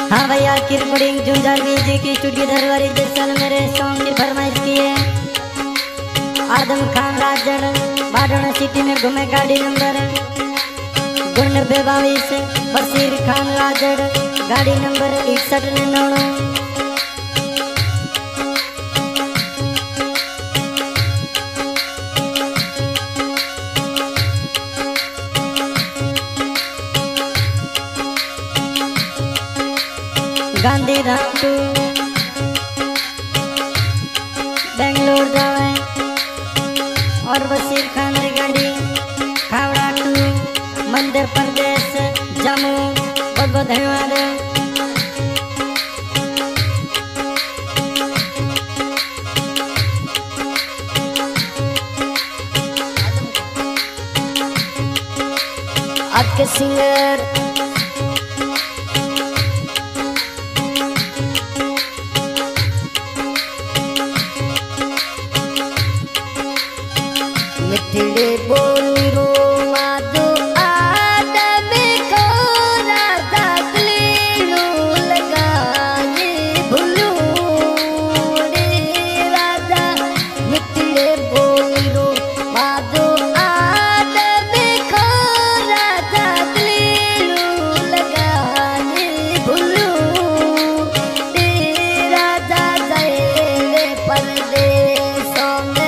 हाँ भैया की रिकॉर्डिंग झुंझार जी की स्टूडियो धरवारी जैसल मेरे सॉन्ग की फरमाइश की है। आदम खान राजड़ बाडोना सिटी में घूमे गाड़ी नंबर 9222, बशीर खान राजड़ गाड़ी नंबर 6199। गांधी धाम टू बेंगलोर जावे और बशीर खान की गाड़ी खावड़ा टू मध्य प्रदेश जम्मू। बहुत बहुत धन्यवाद। आज के सिंगर मिठड़े बोली रो माधो आदम को राधा दिलू लगाए भूलू रे राधा। मिठड़े बोली रो माधो आदम को राधा दिलू लगाए भूलू रे राधा। गए परदेसों में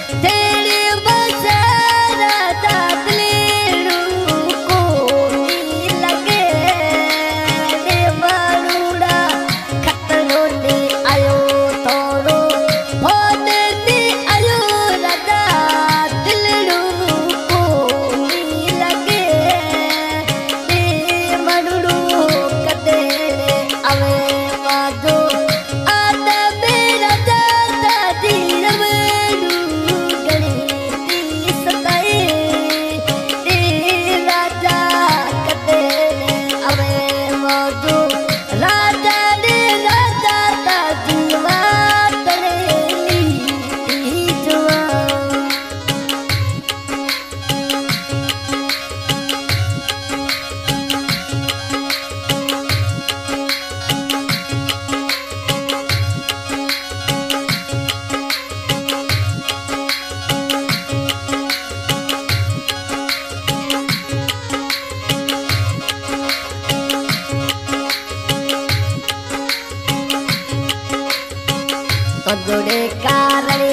कदोड़े कारणी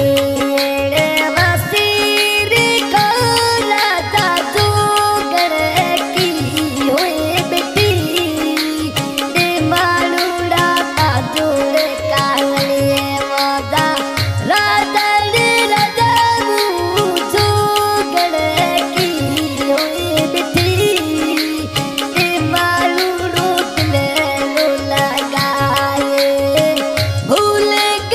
वसीर को राधा जोगर की हुई बेटी दे मालूड़ा कदोड़े कारणी वादा राधा राधा जोगर की हुई बेटी दे मालूड़ो दिले लगाए भूल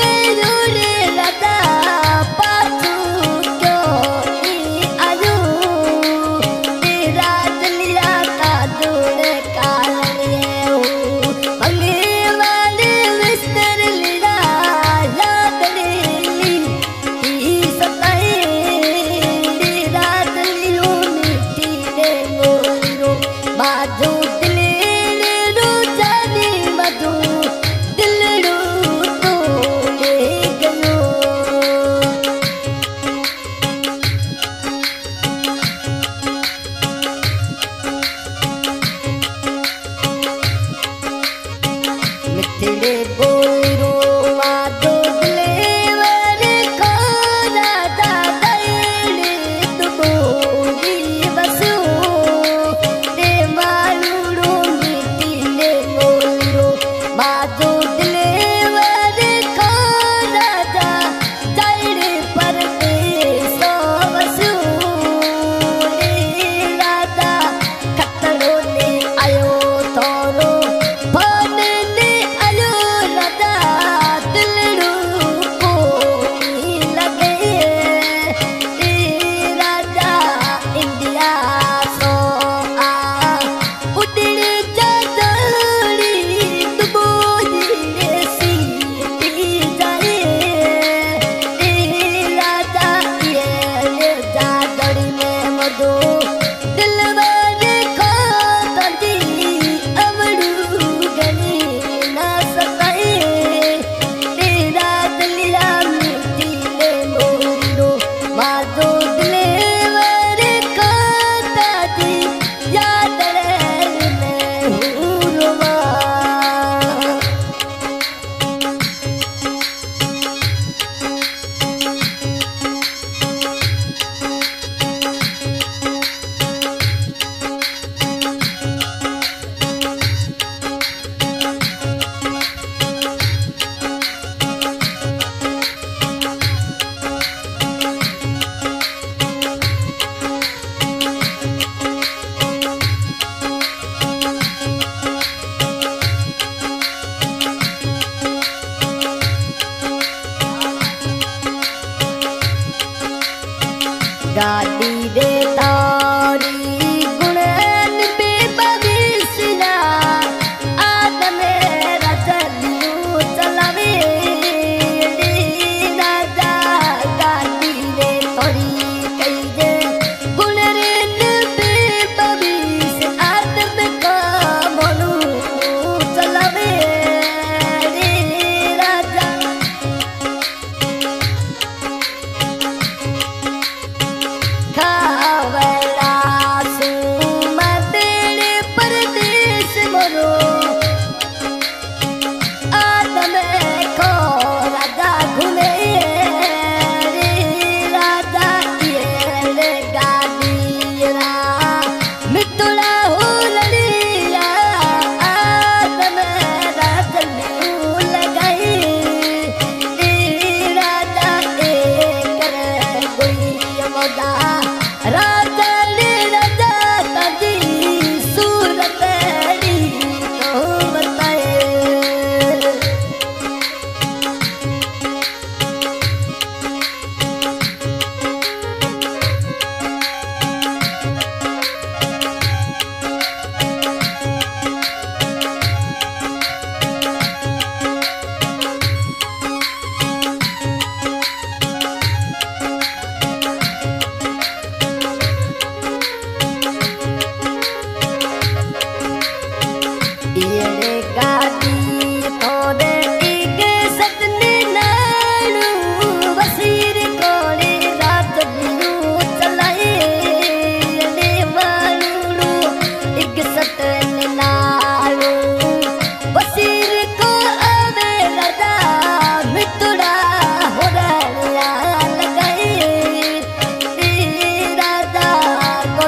मिठड़े बोली रो माधो दिलेवर को राधा दईले तू बोली बसो दे मालूड़ो। मिठड़े बोली रो माधो दिलेवर को राधा दईले परदेसों बसो रे राधा। खतरो ने आयो तोरो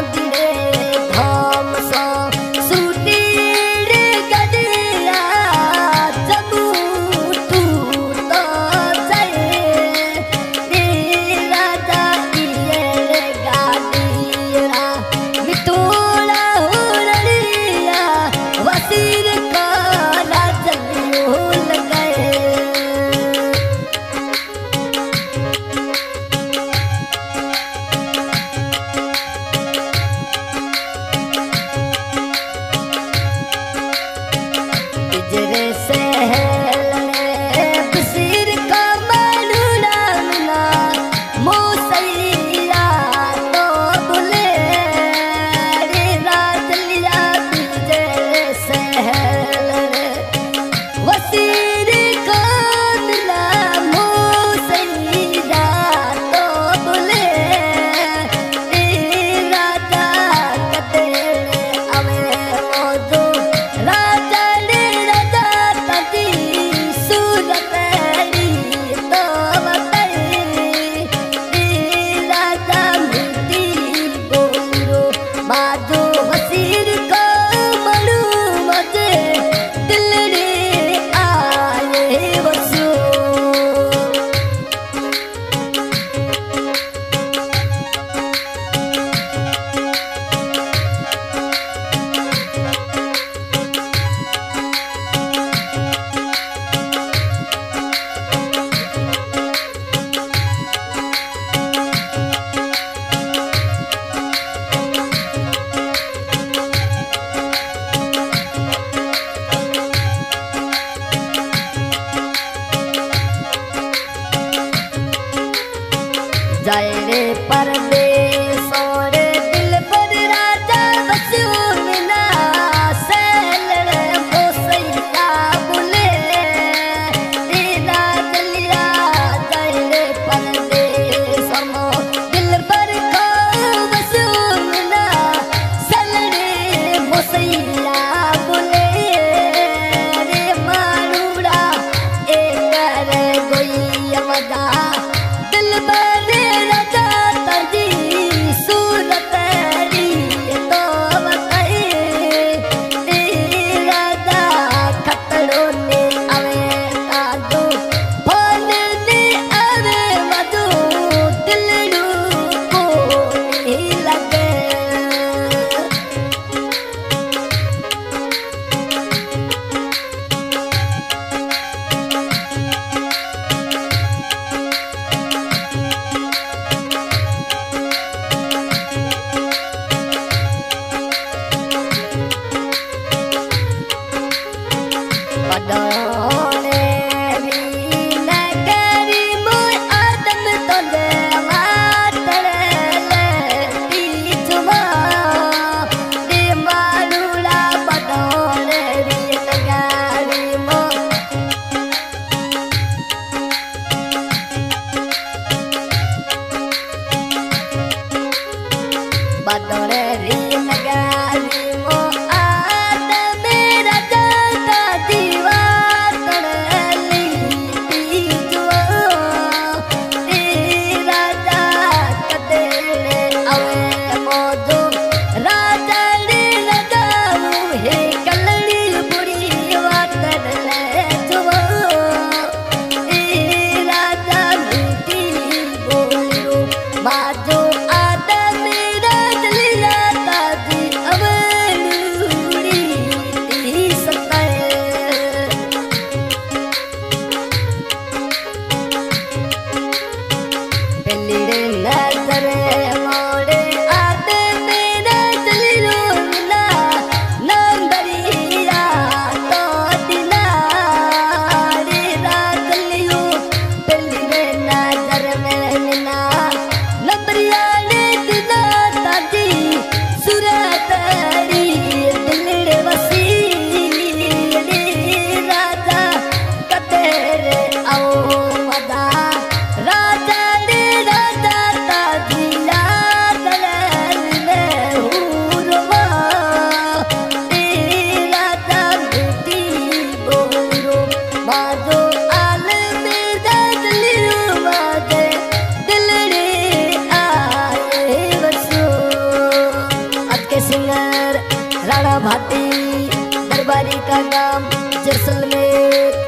जाए रे परदेस और दिल पर राजा बस्यो मिला सैल बोसैया बुले तेरा दलिया जाए रे परदेस दिल पर को बस्यो मिला सैल बोसैया बुले रे मारूड़ा एक रे गोई मजा दिल पर अब सिंगर राणा भाटी दरबारी का नाम जैसलमेर।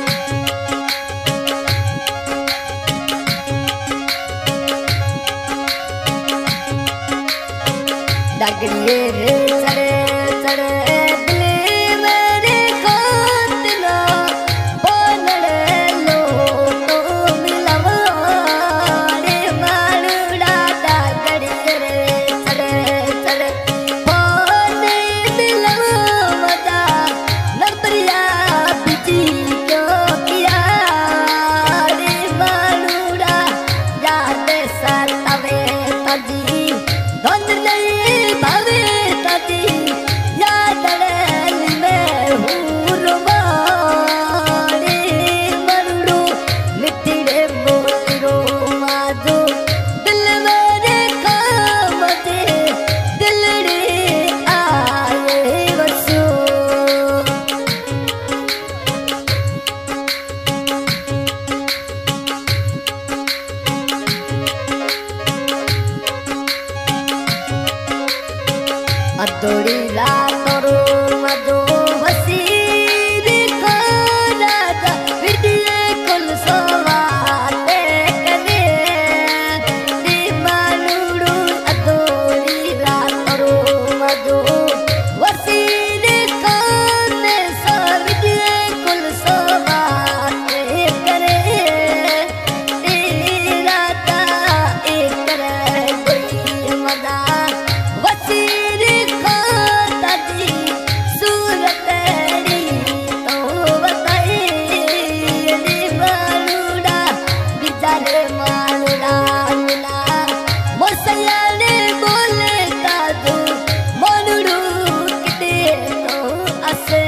डागड़िए रे चढ़े चढ़े दिल मेरे खातना बोलड़े लो तो मिलवा रे मारुड़ा। डागड़िए रे चढ़े चढ़े बोले मिलवा नंबरिया बिजी क्यों किया रे मारुड़ा। याद सतावे तजी धन नहीं भावे तजी याद में हुरवा रे मरुड़ो मिठड़े बोलो माधो दिल मेरे काम दे दिल रे आए वसो। अदोड़ी रातों मधु वसीर को राजा विद्ये कुल सोवाते करे दी मानुड़ू। अदोड़ी रातों मधु वसीर को ने सो विद्ये कुल सोवाते करे दी राता एक करे कोई मदा वसीर I